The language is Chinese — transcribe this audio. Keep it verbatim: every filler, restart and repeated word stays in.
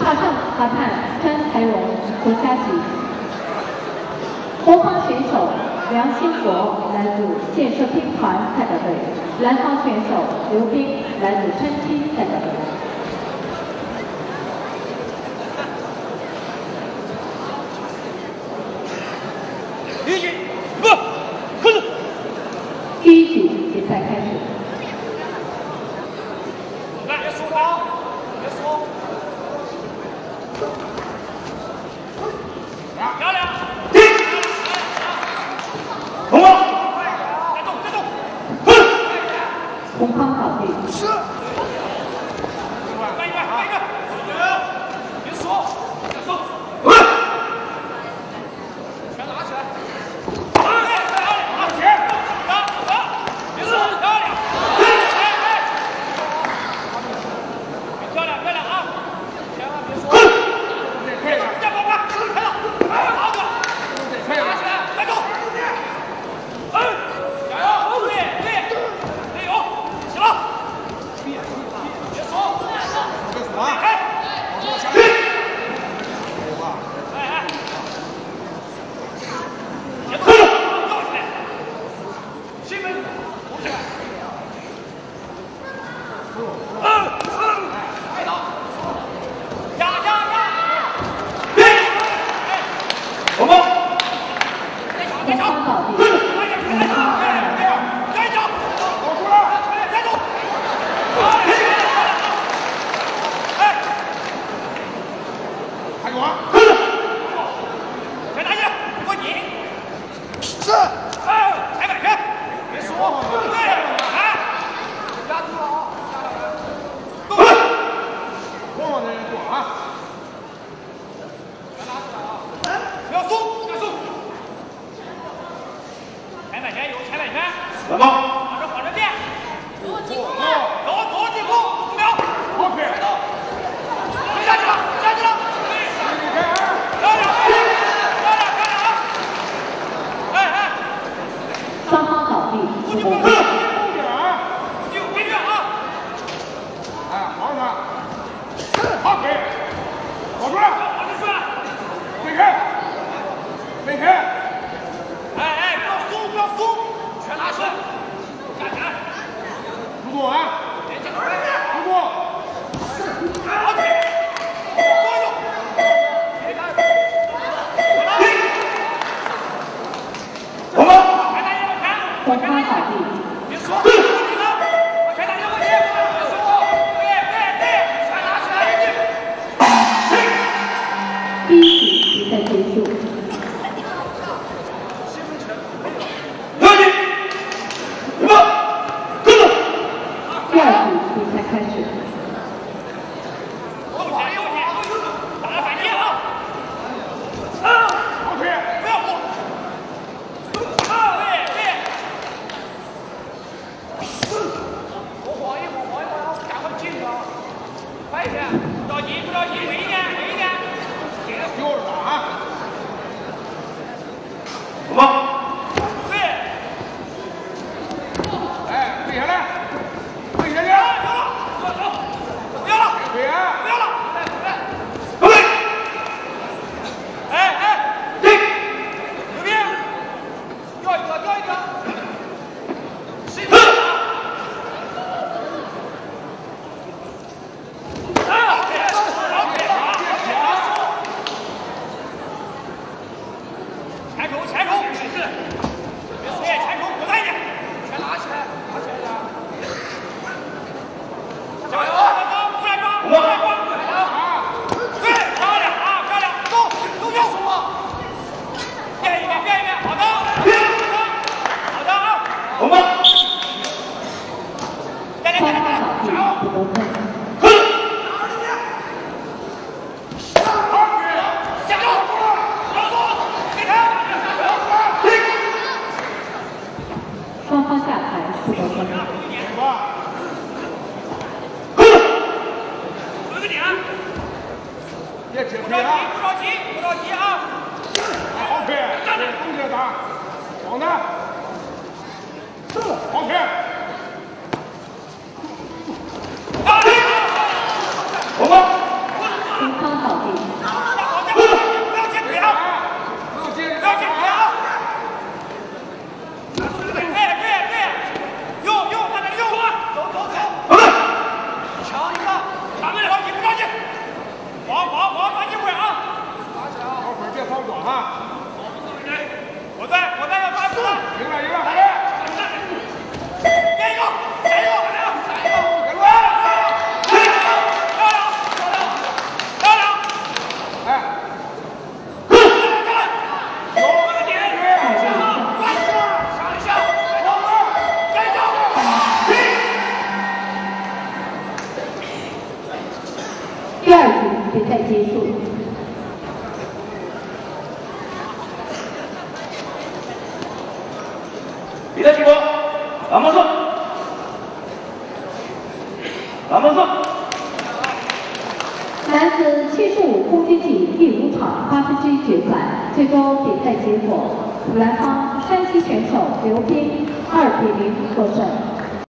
哈汉哈汉张台文国家级。红方选手梁兴国来自建设兵团代表队，蓝方选手刘斌来自川七代表队。 第一局，不，开始。 第一局比赛开始。 来，别输啊！别输。漂亮。红方。再动，再动。 红方倒地。 是。换一个，换一个。别输，别输。 蓝方， 往这往这变，左进攻了，左左进攻，五秒，好撇，下去了，下去了，漂亮，漂亮，漂亮，哎哎， 双方倒地， 不进攻，不进攻，别越啊， 哎，好他，好撇，跑出来， 往这转， 飞开，飞开， 哎哎，不要松，不要松。 全拿出来，站起来， 不动啊！不动， 好起，多用，别看， 红方， 全打一个拳， 红方倒地， 别说，你呢？我全打一个问题，别说，对对对，全拿起来， 第一局比赛结束。 第二局比赛开始。 后前右前，打反击啊！啊， 好腿， 不要过。啊，对对。我晃一晃，晃一晃，赶快进啊！快一点，不着急，不着急，稳一点，稳一点。 丢着打啊！红方。 下来，跪下去！ 不要了，不要了， 对呀， 不要了！ 对， 哎哎， 对， 右边，掉一个，掉一个，谁？啊！好腿，好腿，前口，前口，没事，别输，前口，果断一点，全拿起来。 加油！不来抓，不来抓！对，漂亮啊，漂亮！走，都别输了。变一变，变一变，好的，好的啊！ 红方， 再来，再来，再来，加油！ 不得分。 加油！要走，给他！ 双方下台不得分。 别吃不着急，不着急，不着急啊！ 好腿，站着，不接打，往那，好腿，红方， 红方倒站好，站好，不要接腿啊！ 不要接， 不要接腿啊！对对对，用用，大家用，走走走，抢一个，打对了，着急不着急？黄黄黄，赶紧滚啊！ 打起来啊！好粉别放短哈。 我在，我在要抓住他。 赢了赢了，好嘞！ 加油，加油，加油，加油！ 给路！ 漂亮，漂亮，漂亮！ 哎， 有个点，快点，上一下，加油！ 第二局比赛结束。 比赛结果，蓝方胜，蓝方胜。 男子七十五公斤级第五场八分之一决赛，最终比赛结果，蓝方山西选手刘斌二比零获胜。